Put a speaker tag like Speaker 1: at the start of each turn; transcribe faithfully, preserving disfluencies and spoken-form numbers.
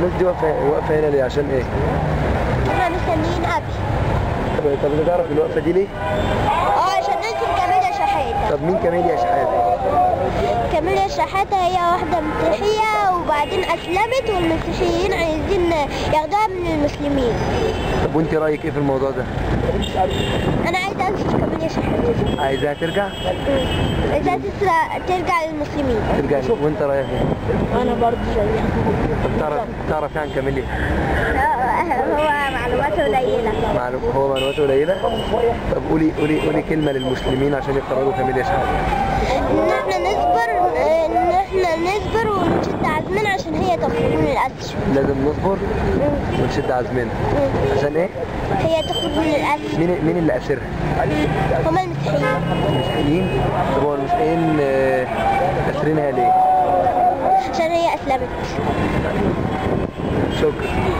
Speaker 1: الناس دي واقفه واقفه هنا ليه؟ عشان ايه؟
Speaker 2: احنا مستنيين قبل.
Speaker 1: طب انت تعرف الوقفه دي ليه؟
Speaker 2: اه عشان ننزل كاميليا شحاتة.
Speaker 1: طب مين كاميليا شحاتة؟
Speaker 2: كاميليا شحاتة هي واحدة مسيحية وبعدين أسلمت والمسيحيين عايزين ياخدوها من المسلمين.
Speaker 1: طب وانت رايك ايه في الموضوع ده؟
Speaker 2: أنا عايزة أنزل كاميليا شحاتة.
Speaker 1: عايزاها ترجع؟
Speaker 2: عايزاها ترجع للمسلمين.
Speaker 1: ترجع وانت رايك ايه؟
Speaker 2: أنا برضه زيها.
Speaker 1: طب تعرف تعرف عن كاميليا؟
Speaker 2: هو معلوماته قليلة.
Speaker 1: معلوم هو معلوماته قليلة؟ طب قولي قولي قولي كلمة للمسلمين عشان يقرروا كاميليا شحاتة.
Speaker 2: إن احنا نصبر إن احنا نصبر ونشد عزمنا عشان هي تخرج من الأسر.
Speaker 1: لازم نصبر ونشد عزمنا. عشان ايه؟
Speaker 2: هي تخرج من الأسر.
Speaker 1: مين مين اللي أسرها؟
Speaker 2: هما المسيحيين.
Speaker 1: المسيحيين؟ طب هو المسيحيين أسرينها ليه؟
Speaker 2: عشان هي أسلمت.
Speaker 1: شكرا.